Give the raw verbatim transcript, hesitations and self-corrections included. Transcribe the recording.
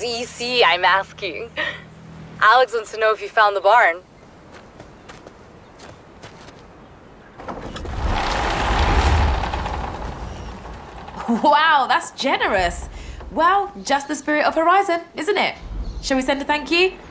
Where's E C, I'm asking? Alex wants to know if you found the barn. Wow, that's generous. Well, just the spirit of Horizon, isn't it? Shall we send a thank you?